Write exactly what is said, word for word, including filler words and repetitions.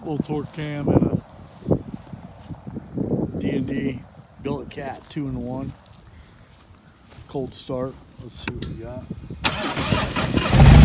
little torque cam and a D and D billet cat two in one. Cold start. Let's see what we got.